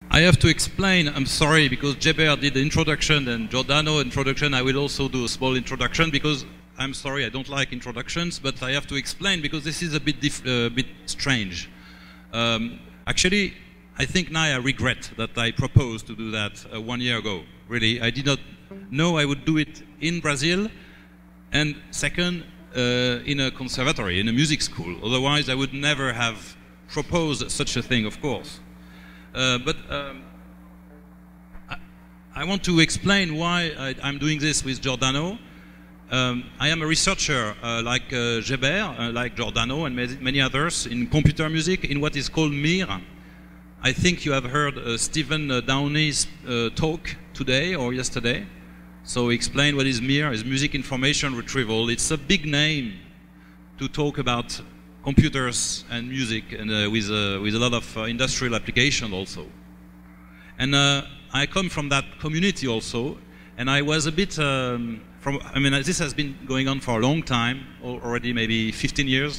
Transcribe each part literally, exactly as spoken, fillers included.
I have to explain, I'm sorry, because Jeber did the introduction and Giordano introduction. I will also do a small introduction because I'm sorry, I don't like introductions, but I have to explain because this is a bit, dif uh, bit strange. Um, actually, I think now I regret that I proposed to do that uh, one year ago. Really, I did not know I would do it in Brazil, and second, uh, in a conservatory, in a music school. Otherwise, I would never have proposed such a thing, of course. Uh, but um, I, I want to explain why I, I'm doing this with Giordano. Um, I am a researcher uh, like uh, Jeber, uh, like Giordano and many others in computer music in what is called M I R. I think you have heard uh, Stephen uh, Downey's uh, talk today or yesterday. So he explained what is M I R, is Music Information Retrieval. It's a big name to talk about computers and music, and uh, with, uh, with a lot of uh, industrial application also. And uh, I come from that community also, and I was a bit, um, from, I mean, this has been going on for a long time, already maybe fifteen years.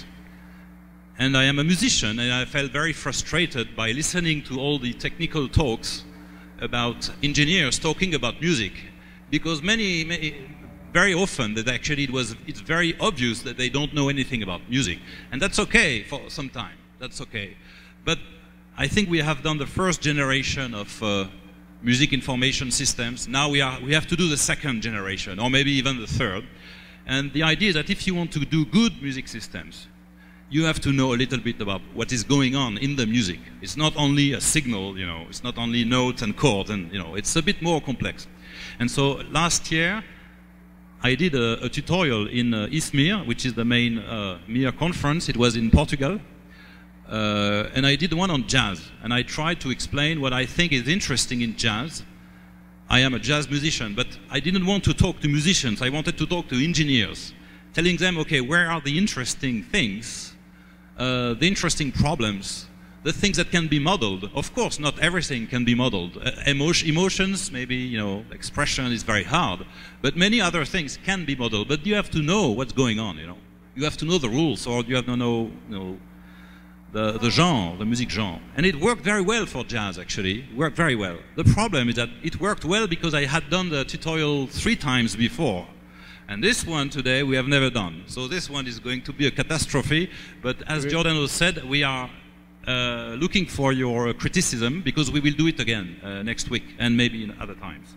And I am a musician, and I felt very frustrated by listening to all the technical talks about engineers talking about music, because many, many very often that actually it was, it's very obvious that they don't know anything about music. And that's okay for some time, that's okay. But I think we have done the first generation of uh, music information systems. Now we, are, we have to do the second generation, or maybe even the third. And the idea is that if you want to do good music systems, you have to know a little bit about what is going on in the music. It's not only a signal, you know, it's not only notes and chords, and you know, it's a bit more complex. And so last year, I did a, a tutorial in uh, ISMIR, which is the main uh, M I R conference. It was in Portugal. Uh, and I did one on jazz. And I tried to explain what I think is interesting in jazz. I am a jazz musician, but I didn't want to talk to musicians. I wanted to talk to engineers, telling them, okay, where are the interesting things, uh, the interesting problems, the things that can be modeled. Of course, not everything can be modeled. Uh, emotion, emotions, maybe, you know, expression is very hard, but many other things can be modeled. But you have to know what's going on, you know. You have to know the rules, or you have to know, you know, the, the genre, the music genre. And it worked very well for jazz, actually. It worked very well. The problem is that it worked well because I had done the tutorial three times before. And this one today we have never done. So this one is going to be a catastrophe. But as Giordano said, we are Uh, looking for your criticism, because we will do it again uh, next week and maybe in other times.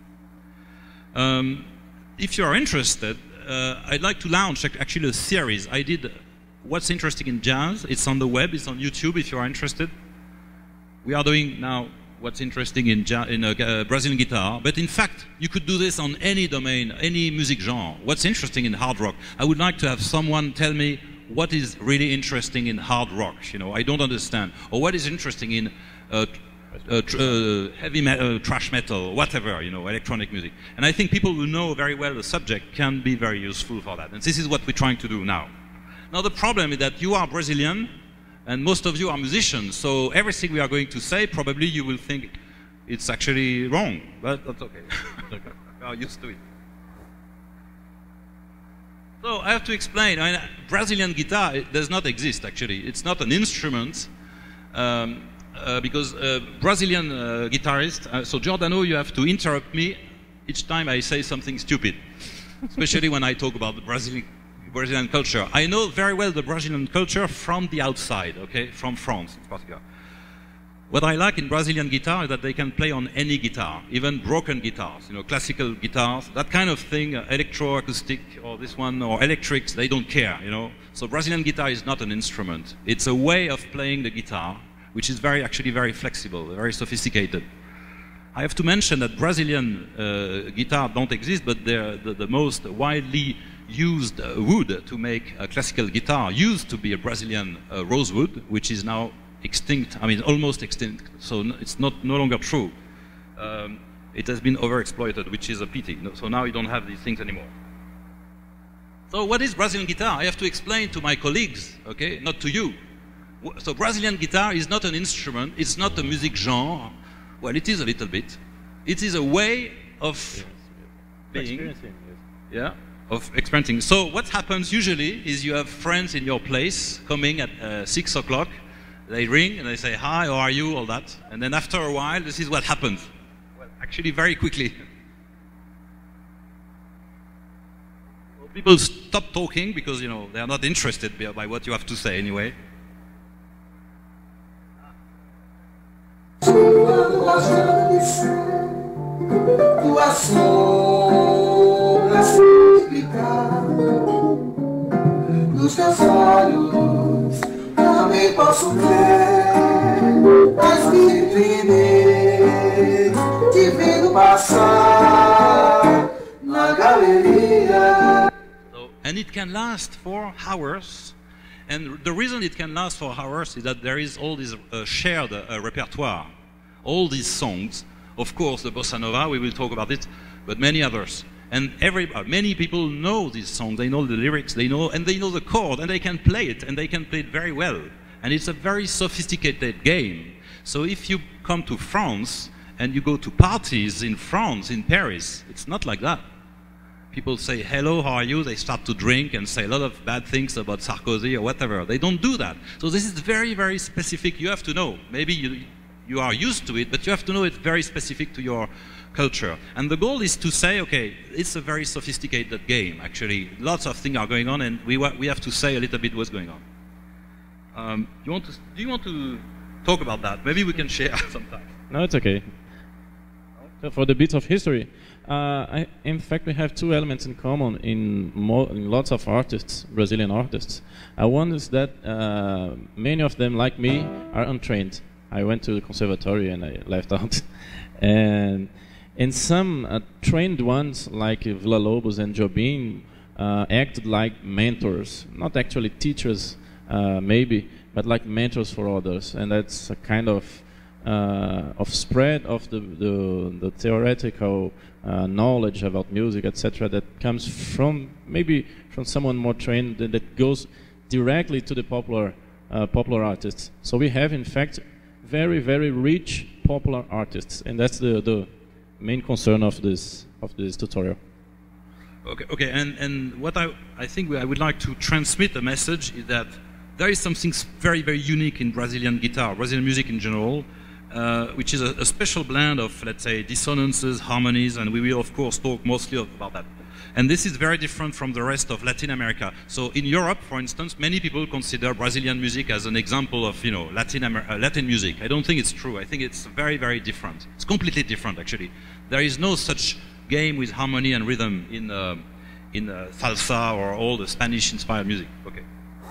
Um, if you are interested, uh, I'd like to launch actually a series. I did What's Interesting in Jazz. It's on the web, it's on YouTube if you are interested. We are doing now What's Interesting in, ja in uh, uh, Brazilian guitar, but in fact you could do this on any domain, any music genre. What's interesting in hard rock? I would like to have someone tell me what is really interesting in hard rock, you know, I don't understand. Or what is interesting in uh, uh, tr uh, heavy me uh, trash metal, whatever, you know, electronic music. And I think people who know very well the subject can be very useful for that. And this is what we're trying to do now. Now the problem is that you are Brazilian, and most of you are musicians, so everything we are going to say, probably you will think it's actually wrong, but that's okay. We are used to it. So I have to explain, I mean, Brazilian guitar it does not exist actually. It's not an instrument, um, uh, because uh, Brazilian uh, guitarist, uh, so Giordano, you have to interrupt me each time I say something stupid, especially when I talk about the Brazilian, Brazilian culture. I know very well the Brazilian culture from the outside, okay, from France in particular. What I like in Brazilian guitar is that they can play on any guitar, even broken guitars, you know, classical guitars, that kind of thing, uh, electroacoustic or this one, or electrics, they don't care, you know. So Brazilian guitar is not an instrument. It's a way of playing the guitar, which is very, actually very flexible, very sophisticated. I have to mention that Brazilian uh, guitar don't exist, but they're the, the most widely used uh, wood to make a classical guitar used to be a Brazilian uh, rosewood, which is now extinct, I mean almost extinct, so it's not no longer true. Um, it has been overexploited, which is a pity. So now you don't have these things anymore. So what is Brazilian guitar? I have to explain to my colleagues, okay, not to you. So Brazilian guitar is not an instrument, it's not a music genre. Well, it is a little bit. It is a way of yes, being, experiencing, yes. yeah, of experiencing. So what happens usually is you have friends in your place coming at uh, six o'clock. They ring and they say, hi, how are you, all that. And then after a while, this is what happens. Well, actually, very quickly. People stop talking because, you know, they are not interested by what you have to say anyway. Tua sombra se explicar, nos teus olhos também posso ver, mas me prender, te vendo passar na galeria. So, and it can last for hours. And the reason it can last for hours is that there is all this uh, shared uh, repertoire, all these songs. Of course, the bossa nova, we will talk about it, but many others. And every, uh, many people know these songs, they know the lyrics, they know, and they know the chord, and they can play it, and they can play it very well. And it's a very sophisticated game. So if you come to France, and you go to parties in France, in Paris, it's not like that. People say, hello, how are you? They start to drink and say a lot of bad things about Sarkozy or whatever. They don't do that. So this is very, very specific. You have to know. Maybe you, you are used to it, but you have to know it's very specific to your culture. And the goal is to say, okay, it's a very sophisticated game, actually. Lots of things are going on, and we, we have to say a little bit what's going on. Um, you want to, do you want to talk about that? Maybe we can share sometime. No, it's okay. So for the bit of history, uh, I, in fact, we have two elements in common in, mo in lots of artists, Brazilian artists. Uh, one is that uh, many of them, like me, are untrained. I went to the conservatory and I left out. And and some uh, trained ones, like uh, Villa-Lobos and Jobim, uh, acted like mentors, not actually teachers, uh, maybe, but like mentors for others. And that's a kind of Uh, of spread of the, the, the theoretical uh, knowledge about music, et cetera, that comes from maybe from someone more trained that, that goes directly to the popular uh, popular artists. So we have, in fact, very very rich popular artists, and that's the, the main concern of this of this tutorial. Okay, okay, and and what I I think I would like to transmit a message is that there is something very very unique in Brazilian guitar, Brazilian music in general. Uh, which is a, a special blend of, let's say, dissonances, harmonies, and we will, of course, talk mostly about that. And this is very different from the rest of Latin America. So in Europe, for instance, many people consider Brazilian music as an example of, you know, Latin, Amer uh, Latin music. I don't think it's true. I think it's very, very different. It's completely different, actually. There is no such game with harmony and rhythm in, uh, in uh, salsa or all the Spanish-inspired music. Okay.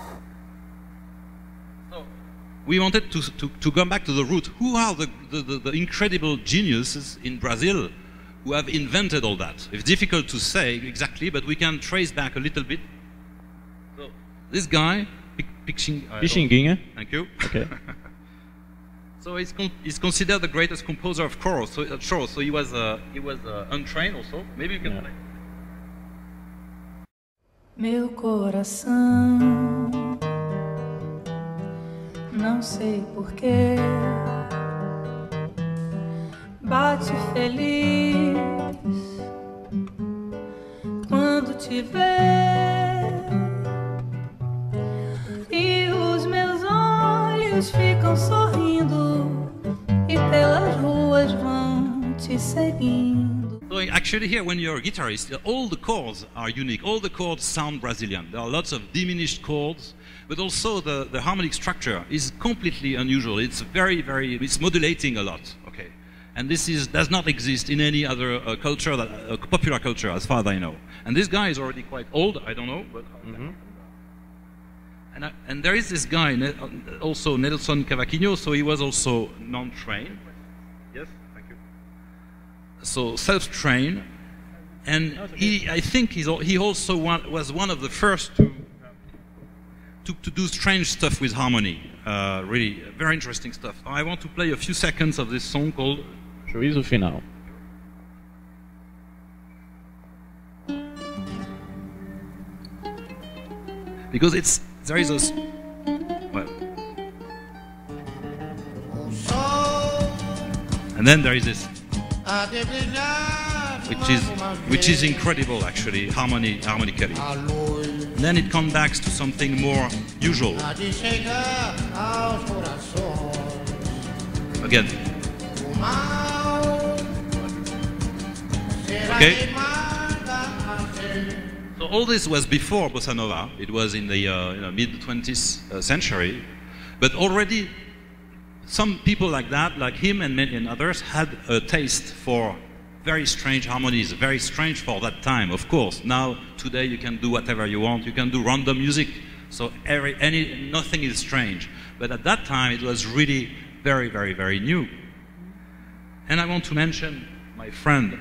We wanted to, to, to come back to the root. Who are the, the, the, the incredible geniuses in Brazil who have invented all that? It's difficult to say exactly, but we can trace back a little bit. So, this guy, Pixinguinha. Thank you. Okay. So he's, con he's considered the greatest composer of chorus. So, uh, sure, so he was, uh, he was uh, untrained also. Maybe you can yeah. play. Meu coração, não sei porquê, bate feliz quando te vê, e os meus olhos ficam sorrindo e pelas ruas vão te seguindo. So actually here, when you're a guitarist, all the chords are unique. All the chords sound Brazilian. There are lots of diminished chords, but also the, the harmonic structure is completely unusual. It's very, very, it's modulating a lot, okay? And this is, does not exist in any other uh, culture, that, uh, popular culture, as far as I know. And this guy is already quite old, I don't know, but... Mm-hmm. and, I, and there is this guy, also Nelson Cavaquinho, so he was also non-trained. Yes, thank you. So self-trained, and he, I think he's, he also one, was one of the first to To, to do strange stuff with harmony, uh, really very interesting stuff. I want to play a few seconds of this song called Juízo Final. Because it's, there is a, well, and then there is this, which is, which is incredible actually, harmony, harmonically. And then it comes back to something more usual. Again. Okay? So all this was before Bossa Nova. It was in the uh, you know, mid twentieth uh, century. But already some people like that, like him and many and others, had a taste for very strange harmonies, very strange for that time, of course. Now, today, you can do whatever you want. You can do random music, so every, any, nothing is strange. But at that time, it was really very, very, very new. And I want to mention my friend,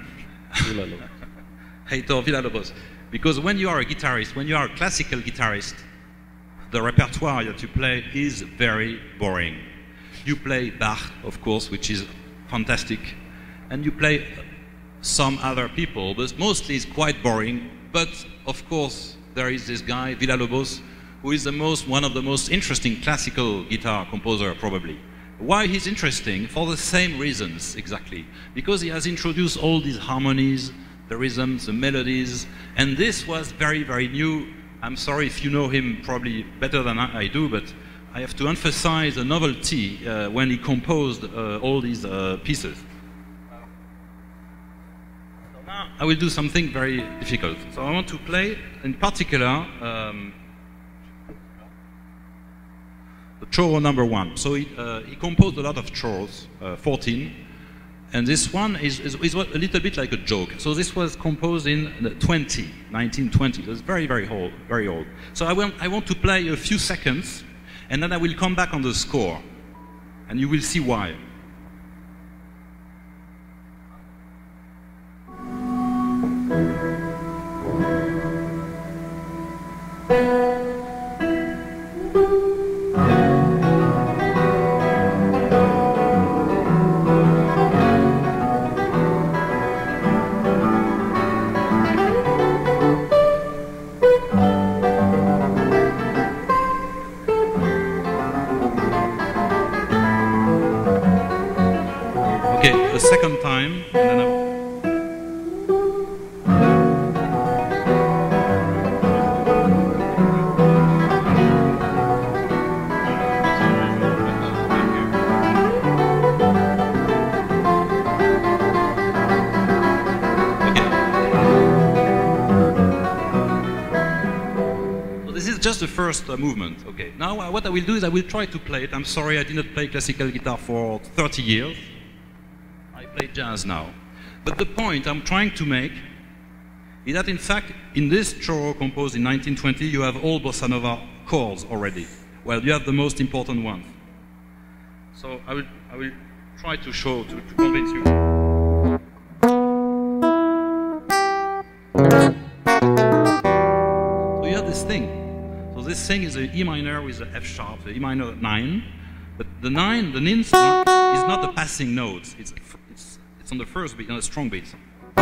Heitor Villa-Lobos, because when you are a guitarist, when you are a classical guitarist, the repertoire that you play is very boring. You play Bach, of course, which is fantastic, and you play some other people, but mostly it's quite boring. But of course, there is this guy, Villa-Lobos, who is the most, one of the most interesting classical guitar composer, probably. Why he's interesting? For the same reasons, exactly. Because he has introduced all these harmonies, the rhythms, the melodies, and this was very, very new. I'm sorry if you know him probably better than I, I do, but I have to emphasize the novelty uh, when he composed uh, all these uh, pieces. I will do something very difficult. So I want to play, in particular, um, the choro number one. So he, uh, he composed a lot of choros, uh, fourteen, and this one is, is, is a little bit like a joke. So this was composed in the twenty, nineteen twenty. It's very, very old, very old. So I want, I want to play a few seconds, and then I will come back on the score, and you will see why. Okay, a second time, and then I just the first uh, movement. Okay. Now uh, what I will do is I will try to play it. I'm sorry I did not play classical guitar for thirty years. I play jazz now. But the point I'm trying to make is that in fact in this choro composed in nineteen twenty you have all bossa nova chords already. Well, you have the most important ones. So I will, I will try to show, to, to convince you. So you have this thing. So this thing is an E minor with an F sharp, the E minor nine. But the nine, the nines, is not a passing note. It's, it's, it's on the first beat, on a strong beat.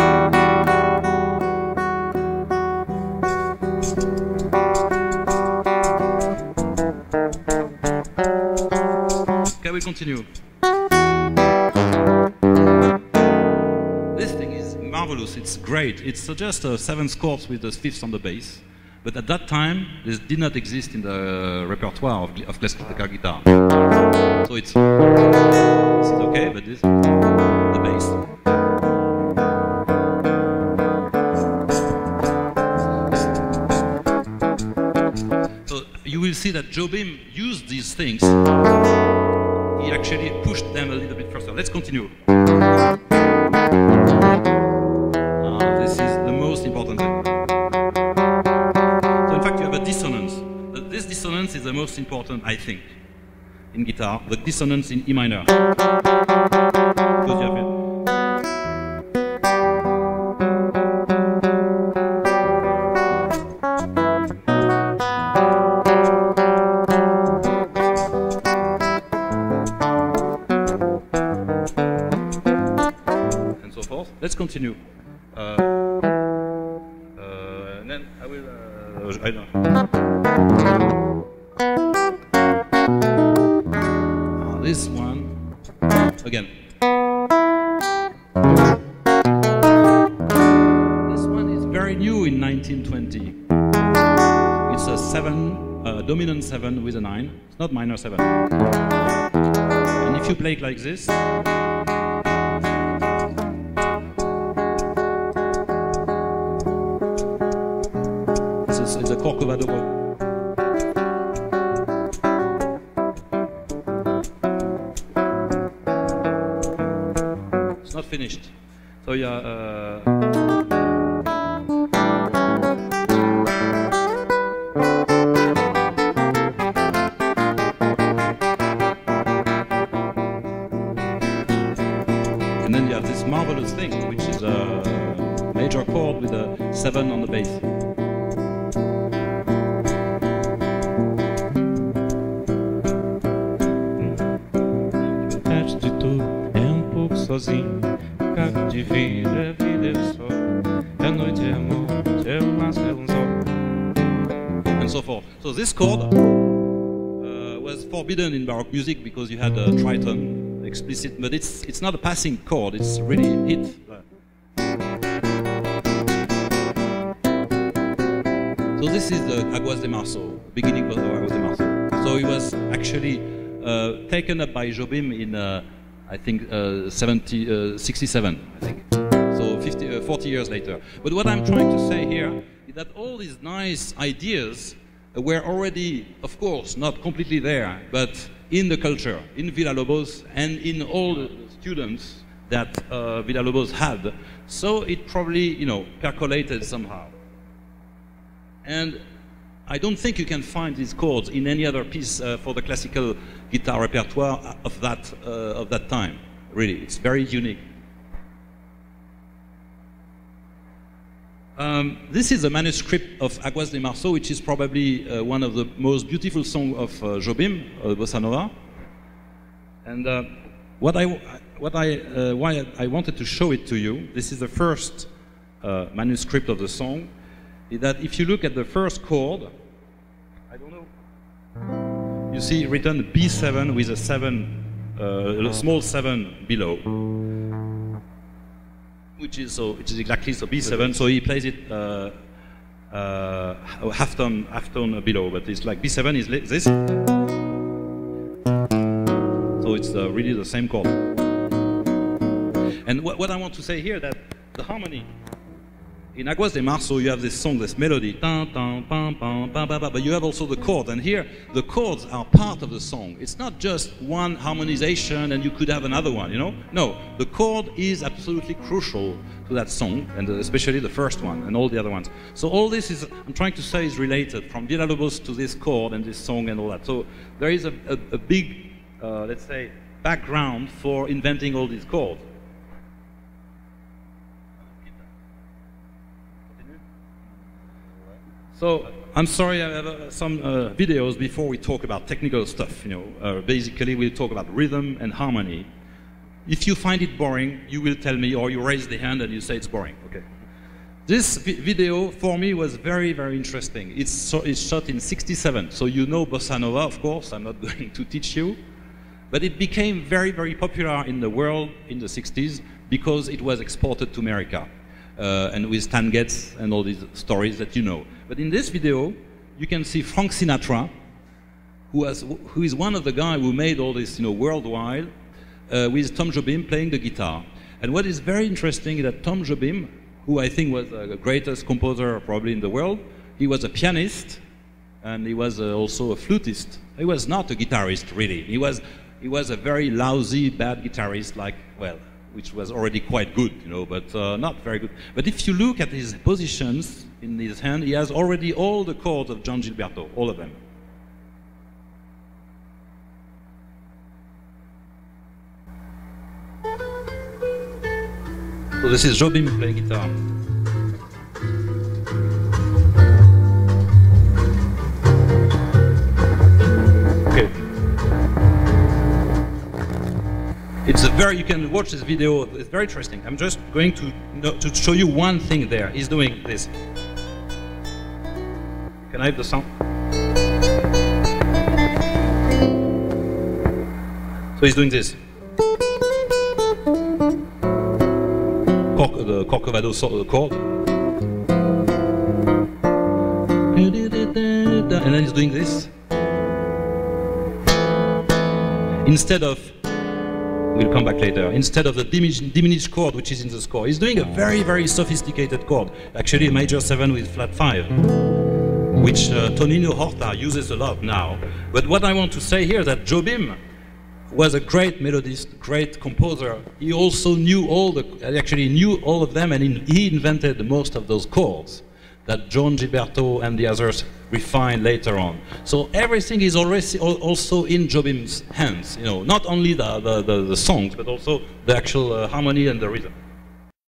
Okay, we continue. This thing is marvelous, it's great. It's just a seven chords with the fifths on the bass. But at that time, this did not exist in the repertoire of, of classical guitar. So it's, this is okay, but this, the bass. So you will see that Jobim used these things. He actually pushed them a little bit further. Let's continue. Uh, this is the most important thing. So in fact you have a dissonance. But this dissonance is the most important, I think, in guitar. The dissonance in E minor. Because you have it. Let's continue. Uh, uh, and then I will. Uh, I don't know. Uh, this one again. This one is very new in nineteen twenty. seven, uh, dominant seven with a nine. It's not minor seven. And if you play it like this, this is it's a Corcovado chord. It's not finished. So yeah. Uh, And then you have this marvelous thing, which is a major chord with a seven on the bass. Antes de tudo, é um pouco sozinho. Carro de vidro, é vida, é sol. É noite, é morte, é o laço, é um sol. And so forth. So this chord uh, was forbidden in Baroque music because you had a triton explicit, but it's it's not a passing chord. It's really hit. So this is the Aguas de Março, beginning of the Aguas de Março. So it was actually uh, taken up by Jobim in uh, I think uh, seventy, uh, sixty-seven, I think. So fifty, uh, forty years later. But what I'm trying to say here is that all these nice ideas were already, of course, not completely there, but in the culture, in Villa-Lobos, and in all the students that uh, Villa-Lobos had. So it probably, you know, percolated somehow. And I don't think you can find these chords in any other piece uh, for the classical guitar repertoire of that, uh, of that time. Really, it's very unique. Um, this is a manuscript of Aguas de Março, which is probably uh, one of the most beautiful songs of uh, Jobim, uh, Bossa Nova. And uh, what I, what I, uh, why I wanted to show it to you, this is the first uh, manuscript of the song, is that if you look at the first chord, I don't know, you see written B seven with a seven, uh, a small seven below. Which is so, which is exactly so B seven. So he plays it uh, uh, half tone, half tone below, but it's like B seven is this. So it's uh, really the same chord. And what, what I want to say here that the harmony in Aguas de Março, you have this song, this melody, but you have also the chord. And here, the chords are part of the song. It's not just one harmonization and you could have another one, you know? No, the chord is absolutely crucial to that song, and especially the first one and all the other ones. So all this is, I'm trying to say, is related from Villa-Lobos to this chord and this song and all that. So there is a, a, a big, uh, let's say, background for inventing all these chords. So I'm sorry, I have uh, some uh, videos before we talk about technical stuff. You know, uh, basically we'll talk about rhythm and harmony. If you find it boring, you will tell me, or you raise the hand and you say it's boring. Okay. This vi video for me was very, very interesting. It's, so, it's shot in sixty-seven, so you know Bossa Nova, of course. I'm not going to teach you, but it became very, very popular in the world in the sixties because it was exported to America. Uh, and with Stan Getz and all these stories that you know. But in this video, you can see Frank Sinatra, who, has, who is one of the guys who made all this, you know, worldwide, uh, with Tom Jobim playing the guitar. And what is very interesting is that Tom Jobim, who I think was the greatest composer probably in the world, he was a pianist, and he was uh, also a flutist. He was not a guitarist, really. He was, he was a very lousy, bad guitarist, like, well, which was already quite good, you know, but uh, not very good. But if you look at his positions in his hand, he has already all the chords of John Gilberto, all of them. So this is Jobim playing guitar. Okay. It's a very, you can watch this video, it's very interesting. I'm just going to, to show you one thing there. He's doing this. Can I have the sound? So he's doing this. Corc, the Corcovado chord. da, and then he's doing this. Instead of, we'll come back later, instead of the diminished, diminished chord which is in the score, he's doing a very, very sophisticated chord, actually a major seven with flat five, which uh, Tonino Horta uses a lot now. But what I want to say here is that Jobim was a great melodist, great composer. He also knew all the, actually knew all of them, and in, he invented most of those chords that John Gilberto and the others refined later on. So everything is already also in Jobim's hands. You know, not only the, the, the, the songs, but also the actual uh, harmony and the rhythm.